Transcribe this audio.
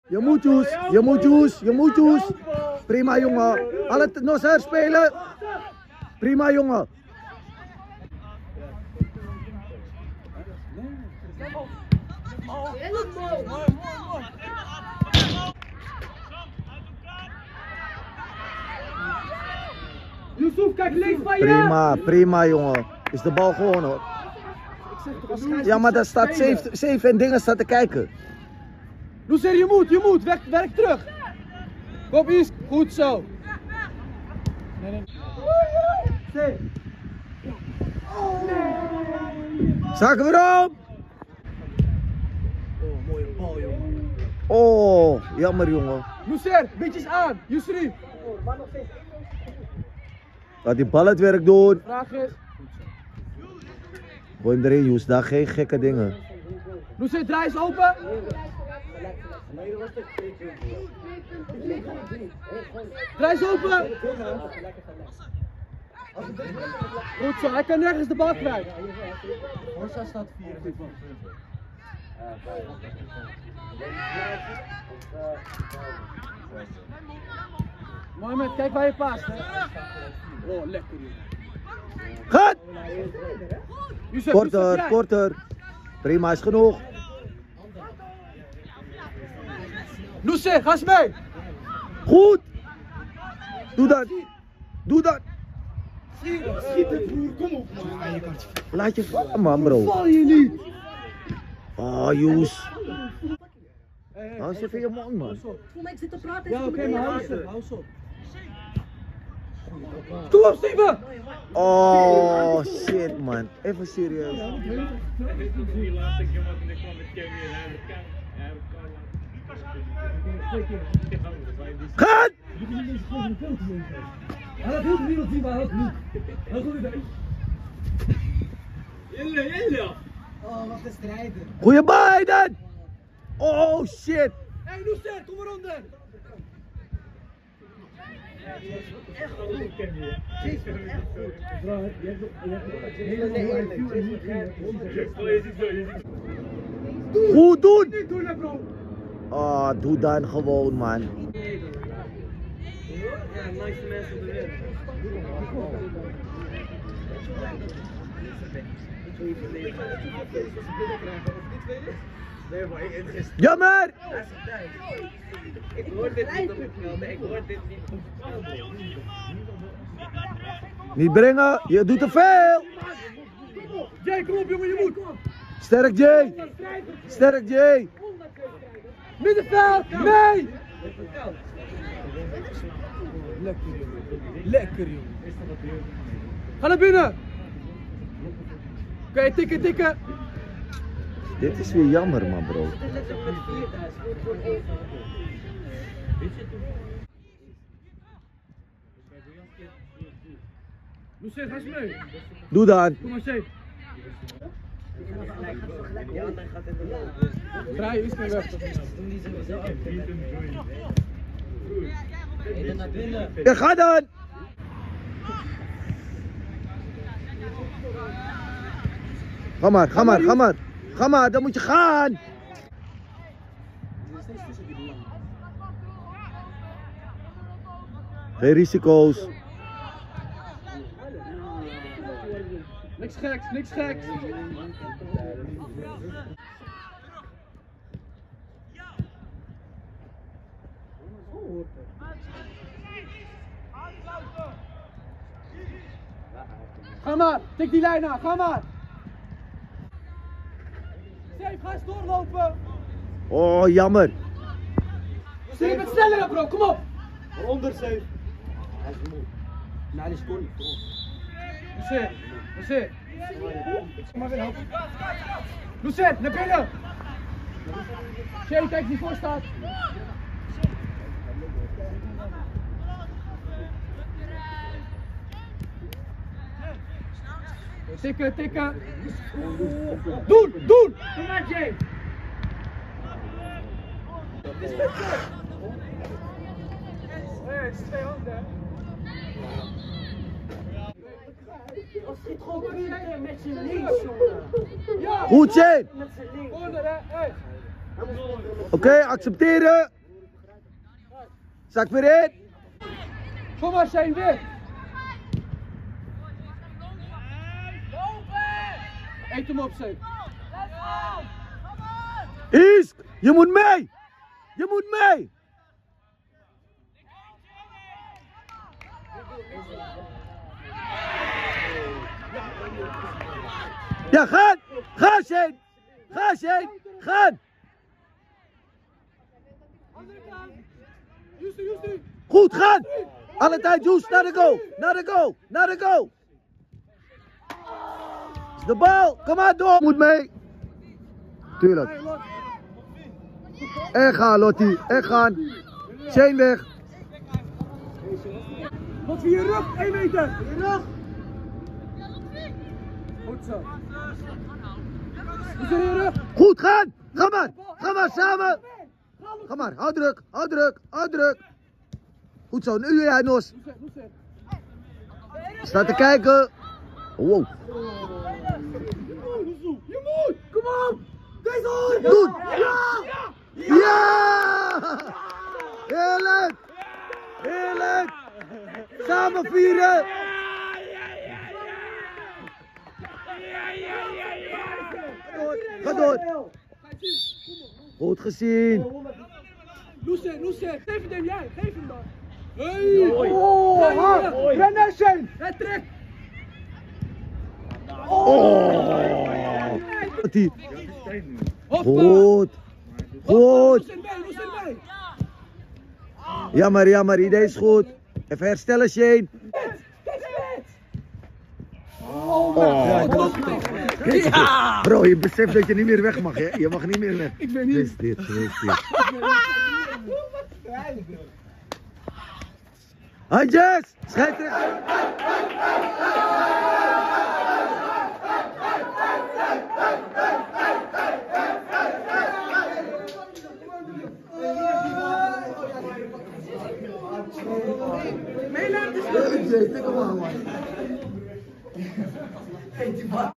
Je moet juice, je moet juice, je moet juice. Prima jongen. Alle Nosser spelen. Prima jongen. Yusuf, kijk links van je! Prima, prima jongen. Is de bal gewoon hoor. Ja, maar daar staat safe en dingen staan te kijken. Loeser, je moet, werk terug. Kom Is, goed zo. Nee. Zaken weer op! Oh, mooie bal jongen. Oh, jammer jongen. Loeser, beetjes aan, Yusri. Laat die bal het werk doen. Vraag is. Gooi hem erin, Joes. Daar geen gekke dingen. Loeser, draai eens open. Draai eens open. Goed zo, hij kan nergens de bal kwijt. Rosa staat 4. Mohamed, kijk waar je paast. Oh, lekker. Gaat! Yusuf, Korter, korter. Prima, is genoeg. Loeser, ga eens mee. Goed! Doe dat! Doe dat! Schiet het broer, kom op man. Laat je vallen man bro. Val je niet. Oh Joes. Hou eens even je mond man. Voel mij, ik zit te praten. Ja, oké, maar hou eens op. Kom op, Steven! Oh shit man. Even serieus. Gaat! Hij had heel de wereld zien, maar hij had niet. Hij had goed idee. Oh, wat een strijder. Goeie Biden! Oh shit! Hé, Loeser, kom eronder! Echt goed. Jezus, echt goed. Goed doen! Niet doen, hè, bro. Oh, doe dan gewoon man. Ja, nice mensen op de wereld. Jammer! Ik hoor dit niet op het veld, ik hoor dit niet. Niet brengen, je doet te veel! Jay, kom op jongen, je moet! Sterk Jay! Sterk Jay! Middenveld, nee! Lekker jongen, lekker jongen. Ga naar binnen! Oké, tikken! Dit is weer jammer man bro. Loeser, ga eens mee. Doe dan. Kom maar, safe. Vrij is meer weg. Ja, ga dan! Ga maar, dan moet je gaan! Geen risico's. Niks geks. Ga maar, tik die lijn aan, ga maar. Safe, ga eens doorlopen. Oh, jammer. Zie je met sneller bro, kom op. Onder safe. Hij is moe. Nou, die scoort niet. Lucet. Kom maar weer helpen. Lucet, naar binnen. Jay, kijk wie voor staat. Tikken. Doen! Kom maar, Jay. Het is met terug. Het is 2 handen. Als je het gewoon puur met zijn links, jongen. Ja! Goed, Jay! Met zijn links. Corner, hè? Oké, accepteren. Zak weer in. Kom maar, Shane, weer. Eet hem op, Shane. Isk, je moet mee. Je moet mee. Ja, gaan. Ga, Shane. Ga, Shane. Gaan. Goed, gaan. Alle tijd, Joes, naar de goal. Naar de goal. Naar de goal. Is de bal. Kom maar door. Moet mee. Tuurlijk. En gaan, Lottie. En gaan. Shane weg. Wat voor je rug, 1 meter. Je rug. Goed zo. Goed zo, je rug. Goed, gaan. Ga maar. Ga maar, samen. Ga maar. Hou druk. Hou druk. Hou druk. Goed zo. Nu jij, Nos. Staat te kijken. Wow. Je moet. Kom op. Deze hoor. Doen. Ja. Ja. Heerlijk. Heerlijk. Samen vieren. Ga door. Goed gezien. Lucien, geef hem jij, geef hem dan. Hey! Oh, ren naar Shane. Hij trekt. Oh. Hoppa. Goed. Goed. Lucien mee. Jammer, jammer. Idee is goed. Even herstellen, Shane. Ja. Bro, je beseft dat je niet meer weg mag, hè? Je mag niet meer weg. Ik weet niet. Is dit. Handjes! Scheidsrechter! Kom maar, man.